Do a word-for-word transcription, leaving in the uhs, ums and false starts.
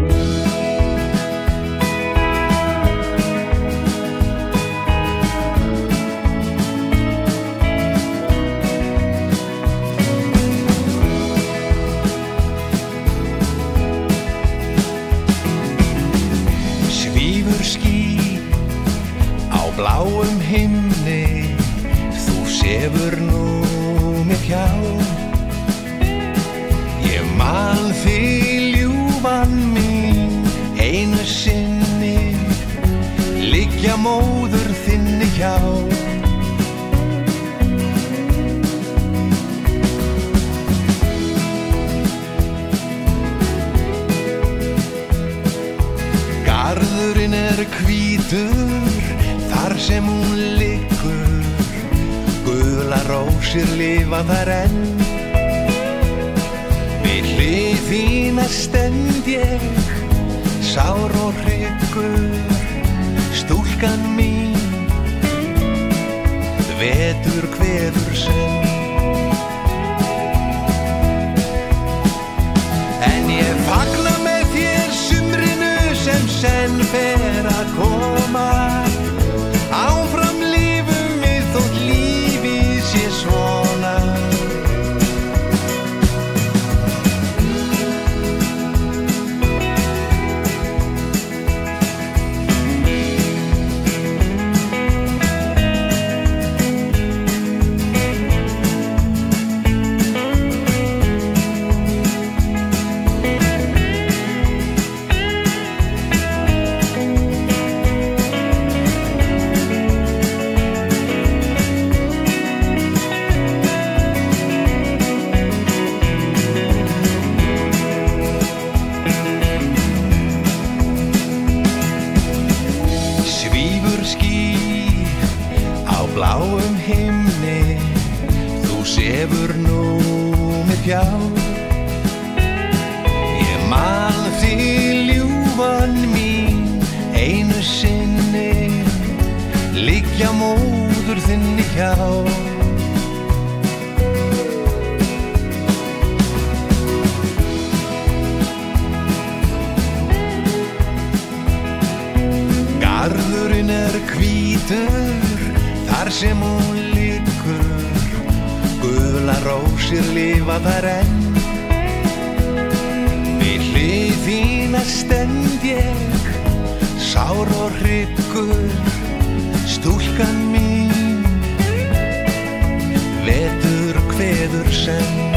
Bláum himni, þú sefur nú mig hjá. Ég man þig ljúfan mín einu sinni, liggja móður þinni hjá. Garðurinn er hvítur þar sem hún liggur, gular rósir lifa þar enn. Við hlið þína stend ég, sár og hryggur, stúlkan mín, vetur kveður senn. En ég fagna með þér sumrinu sem senn fer að koma. Áfram lifum við þótt lífið sé svona. Bláum himni, þú sefur nú mig hjá. Ég man þig ljúfan mín einu sinni, liggja móður þinni hjá. Garðurinn er hvítur þar sem hún liggur, gular rósir lifa þar enn. Við hlið þína stend ég, sár og hryggur, stúlkan mín, vetur kveður senn.